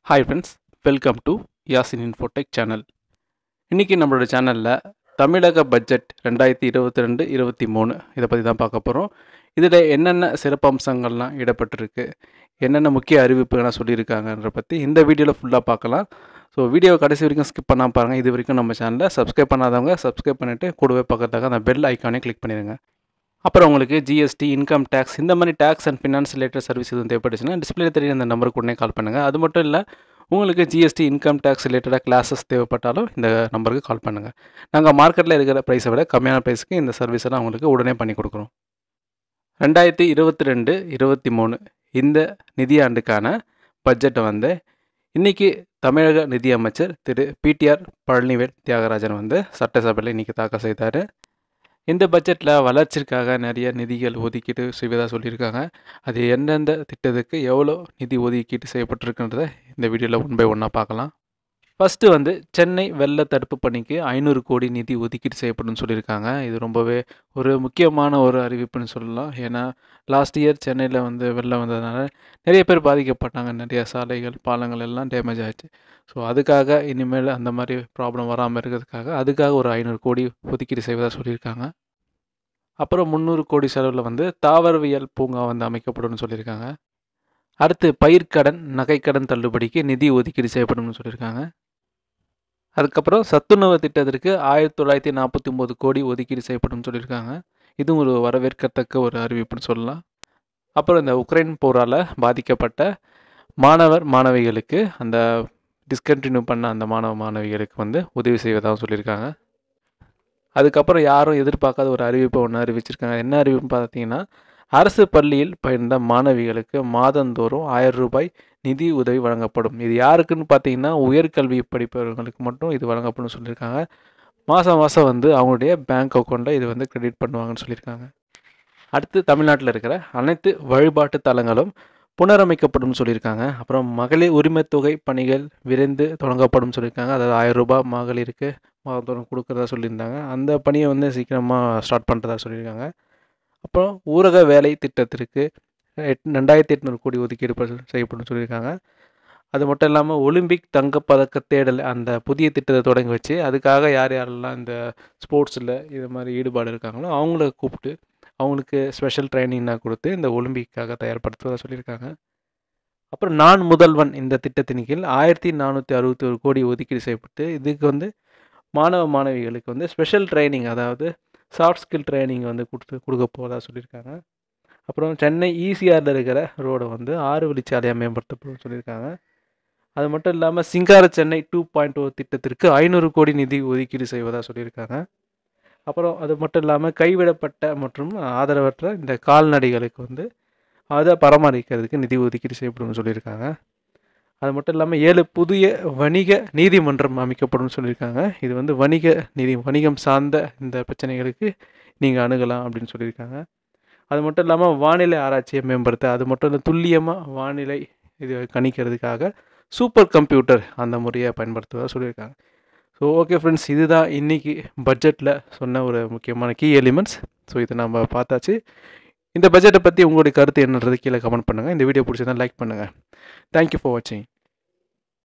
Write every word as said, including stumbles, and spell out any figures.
Hi friends, welcome to Yasin Infotech channel. இன்னைக்கு நம்மளோட சேனலில் தமிழக பட்ஜெட் ரெண்டாயிரத்தி இருபத்தி ரெண்டு இருபத்தி மூணு இதை பற்றி தான் பார்க்க போகிறோம். இதில் என்னென்ன சிறப்பம்சங்கள்லாம் இடப்பட்டிருக்கு, என்னென்ன முக்கிய அறிவிப்புகள்லாம் சொல்லியிருக்காங்கன்ற பற்றி இந்த வீடியோவில் ஃபுல்லாக பார்க்கலாம். ஸோ வீடியோ கடைசி வரைக்கும் ஸ்கிப் பண்ணாமல் பாருங்கள். இது வரைக்கும் நம்ம சேனலை சப்ஸ்கிரைப் பண்ணாதவங்க சப்ஸ்கிரைப் பண்ணிவிட்டு கூடவே பக்கத்துக்காக அந்த பெல் ஐக்கானே கிளிக் பண்ணிடுங்க. அப்புறம் உங்களுக்கு ஜிஎஸ்டி, இன்கம் டேக்ஸ், இந்த மாதிரி tax and finance related service எதுவும் தேவைப்பட்டுச்சுன்னா டிஸ்பிளே தெரியும் அந்த நம்பருக்கு உடனே கால் பண்ணுங்கள். அது மட்டும் இல்லை, உங்களுக்கு ஜிஎஸ்டி, இன்கம் டேக்ஸ் ரிலேட்டடாக கிளாஸஸ் தேவைப்பட்டாலும் இந்த நம்பருக்கு கால் பண்ணுங்கள். நாங்கள் மார்க்கெட்டில் இருக்கிற ப்ரைஸை விட கம்மியான ப்ரைஸுக்கு இந்த சர்வீஸெல்லாம் உங்களுக்கு உடனே பண்ணி கொடுக்குறோம். ரெண்டாயிரத்தி இருபத்தி ரெண்டு இருபத்தி மூணு இந்த நிதியாண்டுக்கான பட்ஜெட்டை வந்து இன்றைக்கி தமிழக நிதியமைச்சர் திரு பிடிஆர் பழனிவேல் தியாகராஜன் வந்து சட்டசபையில் இன்றைக்கி தாக்கல் செய்தார். இந்த பட்ஜெட்டில் வளர்ச்சிக்காக நிறைய நிதிகள் ஒதுக்கீடு செய்வதாக சொல்லியிருக்காங்க. அது எந்தெந்த திட்டத்துக்கு எவ்வளோ நிதி ஒதுக்கீடு செய்யப்பட்டிருக்குன்றதை இந்த வீடியோவில் ஒன் பை ஒன்னாக பார்க்கலாம். ஃபஸ்ட்டு வந்து சென்னை வெள்ள தடுப்பு பணிக்கு ஐநூறு கோடி நிதி ஒதுக்கீடு செய்யப்படும்னு சொல்லியிருக்காங்க. இது ரொம்பவே ஒரு முக்கியமான ஒரு அறிவிப்புன்னு சொல்லலாம். ஏன்னா லாஸ்ட் இயர் சென்னையில் வந்து வெள்ளம் வந்ததுனால நிறைய பேர் பாதிக்கப்பட்டாங்க. நிறைய சாலைகள், பாலங்கள் எல்லாம் டேமேஜ் ஆகிடுச்சு. ஸோ அதுக்காக இனிமேல் அந்த மாதிரி ப்ராப்ளம் வராமல் இருக்கிறதுக்காக அதுக்காக ஒரு ஐநூறு கோடி ஒதுக்கீடு செய்வதாக சொல்லியிருக்காங்க. அப்புறம் முந்நூறு கோடி செலவில் வந்து தாவரவியல் பூங்கா வந்து அமைக்கப்படும்னு சொல்லியிருக்காங்க. அடுத்து பயிர்க்கடன், நகைக்கடன் தள்ளுபடிக்கு நிதி ஒதுக்கீடு செய்யப்படும்னு சொல்லியிருக்காங்க. அதுக்கப்புறம் சத்துணவு திட்டத்திற்கு ஆயிரத்தி தொள்ளாயிரத்தி நாற்பத்தி ஒம்பது கோடி ஒதுக்கீடு செய்யப்படும்னு சொல்லியிருக்காங்க. இதுவும் ஒரு வரவேற்கத்தக்க ஒரு அறிவிப்புன்னு சொல்லலாம். அப்புறம் இந்த உக்ரைன் போரால் பாதிக்கப்பட்ட மாணவர் மாணவிகளுக்கு அந்த டிஸ்கண்டினியூ பண்ண அந்த மாணவ மாணவிகளுக்கு வந்து உதவி செய்வதாக சொல்லியிருக்காங்க. அதுக்கப்புறம் யாரும் எதிர்பார்க்காத ஒரு அறிவிப்பை ஒன்று அறிவிச்சிருக்காங்க. என்ன அறிவிப்புன்னு பார்த்தீங்கன்னா, அரசு பள்ளியில் பயின்ற மாணவிகளுக்கு மாதந்தோறும் ஆயிரம் ரூபாய் நிதி உதவி வழங்கப்படும். இது யாருக்குன்னு பார்த்தீங்கன்னா, உயர்கல்வி படிப்பவர்களுக்கு மட்டும் இது வழங்கப்படும் சொல்லியிருக்காங்க. மாதம் மாதம் வந்து அவங்களுடைய பேங்க் அக்கௌண்ட்டில் இது வந்து கிரெடிட் பண்ணுவாங்கன்னு சொல்லியிருக்காங்க. அடுத்து தமிழ்நாட்டில் இருக்கிற அனைத்து வழிபாட்டு தலங்களும் புனரமைக்கப்படும் சொல்லியிருக்காங்க. அப்புறம் மகளிர் உரிமைத்தொகை பணிகள் விரைந்து தொடங்கப்படும் சொல்லியிருக்காங்க. அதாவது ஆயிரம் ரூபாய் மகளிருக்கு மாதத்தோறும் கொடுக்குறதா சொல்லியிருந்தாங்க. அந்த பணியை வந்து சீக்கிரமாக ஸ்டார்ட் பண்ணுறதா சொல்லியிருக்காங்க. அப்புறம் ஊரக வேலை திட்டத்திற்கு எட் ரெண்டாயிரத்தி எட்நூறு கோடி ஒதுக்கீடு செய்யப்படும் சொல்லியிருக்காங்க. அது மட்டும் இல்லாமல் ஒலிம்பிக் தங்கப்பதக்க தேடல் அந்த புதிய திட்டத்தை தொடங்கி வச்சு அதுக்காக யார் யாரெல்லாம் இந்த ஸ்போர்ட்ஸில் இது மாதிரி ஈடுபாடு இருக்காங்களோ அவங்கள கூப்பிட்டு அவங்களுக்கு ஸ்பெஷல் ட்ரைனிங்னா கொடுத்து இந்த ஒலிம்பிக்காக தயார்படுத்துவதாக சொல்லியிருக்காங்க. அப்புறம் நான் முதல்வன் இந்த திட்டத்தின் கீழ் ஆயிரத்தி நானூற்றி அறுபத்தி ஒரு கோடி ஒதுக்கீடு செய்யப்பட்டு இதுக்கு வந்து மாணவ மாணவிகளுக்கு வந்து ஸ்பெஷல் ட்ரைனிங், அதாவது சாஃப்ட் ஸ்கில் ட்ரைனிங் வந்து கொடுத்து கொடுக்க போவதாக சொல்லியிருக்காங்க. அப்புறம் சென்னை ஈசிஆரில் இருக்கிற ரோடை வந்து ஆறு வழிச்சாலையாக மேம்படுத்தப்படும் சொல்லியிருக்காங்க. அது மட்டும் இல்லாமல் சிங்கார சென்னை டூ பாயிண்ட் ஓ திட்டத்திற்கு ஐநூறு கோடி நிதி ஒதுக்கீடு செய்வதாக சொல்லியிருக்காங்க. அப்புறம் அது மட்டும் இல்லாமல் கைவிடப்பட்ட மற்றும் ஆதரவற்ற இந்த கால்நடைகளுக்கு வந்து அதை பராமரிக்கிறதுக்கு நிதி ஒதுக்கீடு செய்யப்படும்னு சொல்லியிருக்காங்க. அது மட்டும் இல்லாமல் ஏழு புதிய வணிக நீதிமன்றம் அமைக்கப்படும் சொல்லியிருக்காங்க. இது வந்து வணிக நீதி வணிகம் சார்ந்த இந்த பிரச்சனைகளுக்கு நீங்கள் அணுகலாம் அப்படின்னு சொல்லியிருக்காங்க. அது மட்டும் இல்லாமல் வானிலை ஆராய்ச்சியை மேம்படுத்த, அது மட்டும் இல்லை துல்லியமாக வானிலை இது கணிக்கிறதுக்காக சூப்பர் கம்ப்யூட்டர் அந்த முறையை பயன்படுத்துவதாக சொல்லியிருக்காங்க. ஸோ ஓகே ஃப்ரெண்ட்ஸ், இதுதான் இன்றைக்கி பட்ஜெட்டில் சொன்ன ஒரு முக்கியமான கீ எலிமெண்ட்ஸ். ஸோ இதை நம்ம பார்த்தாச்சு. இந்த பட்ஜெட்டை பற்றி உங்களுடைய கருத்து என்னன்றது கீழே கமெண்ட் பண்ணுங்கள். இந்த வீடியோ பிடிச்சதான் லைக் பண்ணுங்கள். தேங்க்யூ ஃபார் வாட்சிங்.